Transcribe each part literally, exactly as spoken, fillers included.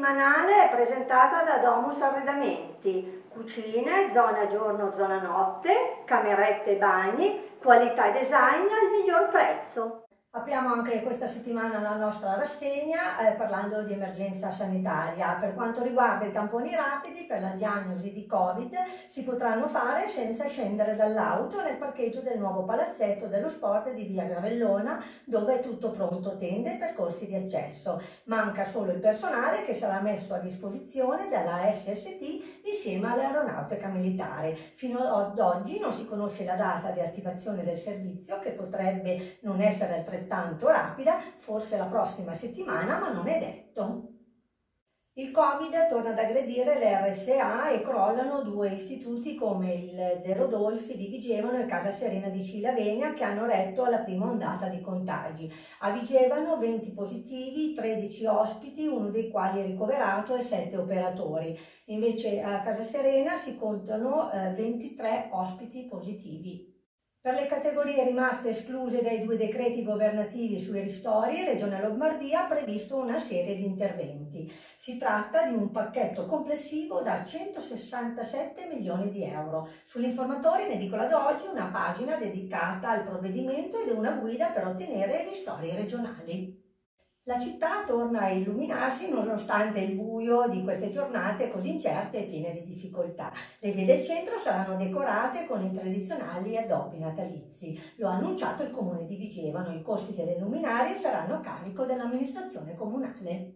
settimanale è presentata da Domus Arredamenti, cucine, zona giorno, zona notte, camerette e bagni, qualità e design al miglior prezzo. Apriamo anche questa settimana la nostra rassegna eh, parlando di emergenza sanitaria. Per quanto riguarda i tamponi rapidi per la diagnosi di Covid si potranno fare senza scendere dall'auto nel parcheggio del nuovo palazzetto dello sport di via Gravellona, dove è tutto pronto, tende e percorsi di accesso. Manca solo il personale che sarà messo a disposizione dalla S S T insieme all'aeronautica militare. Fino ad oggi non si conosce la data di attivazione del servizio, che potrebbe non essere altrettanto tanto rapida, forse la prossima settimana, ma non è detto. Il Covid torna ad aggredire le R S A e crollano due istituti come il De Rodolfi di Vigevano e Casa Serena di Cilavenia, che hanno retto alla prima ondata di contagi. A Vigevano venti positivi, tredici ospiti, uno dei quali è ricoverato, e sette operatori. Invece a Casa Serena si contano eh, ventitré ospiti positivi. Per le categorie rimaste escluse dai due decreti governativi sui ristori, Regione Lombardia ha previsto una serie di interventi. Si tratta di un pacchetto complessivo da centosessantasette milioni di euro. Sull'informatore in edicola d'oggi una pagina dedicata al provvedimento ed una guida per ottenere i ristori regionali. La città torna a illuminarsi nonostante il buio di queste giornate così incerte e piene di difficoltà. Le vie del centro saranno decorate con i tradizionali addobbi natalizi. Lo ha annunciato il comune di Vigevano. I costi delle luminarie saranno a carico dell'amministrazione comunale.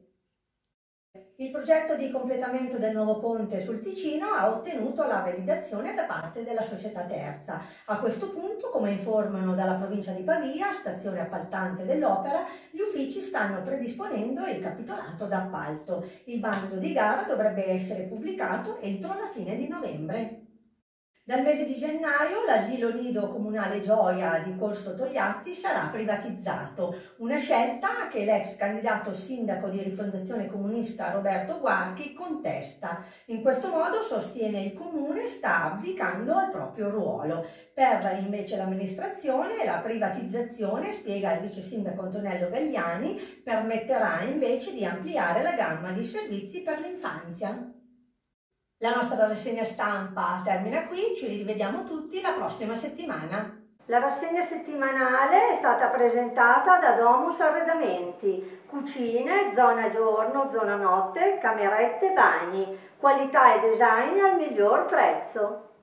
Il progetto di completamento del nuovo ponte sul Ticino ha ottenuto la validazione da parte della società terza. A questo punto, come informano dalla provincia di Pavia, stazione appaltante dell'opera, gli uffici stanno predisponendo il capitolato d'appalto. Il bando di gara dovrebbe essere pubblicato entro la fine di novembre. Dal mese di gennaio l'asilo nido comunale Gioia di Corso Togliatti sarà privatizzato, una scelta che l'ex candidato sindaco di Rifondazione Comunista Roberto Guarchi contesta. In questo modo, sostiene, il comune sta abdicando al proprio ruolo. Per invece l'amministrazione la privatizzazione, spiega il vice sindaco Antonello Gagliani, permetterà invece di ampliare la gamma di servizi per l'infanzia. La nostra rassegna stampa termina qui, ci rivediamo tutti la prossima settimana. La rassegna settimanale è stata presentata da Domus Arredamenti, cucine, zona giorno, zona notte, camerette e bagni, qualità e design al miglior prezzo.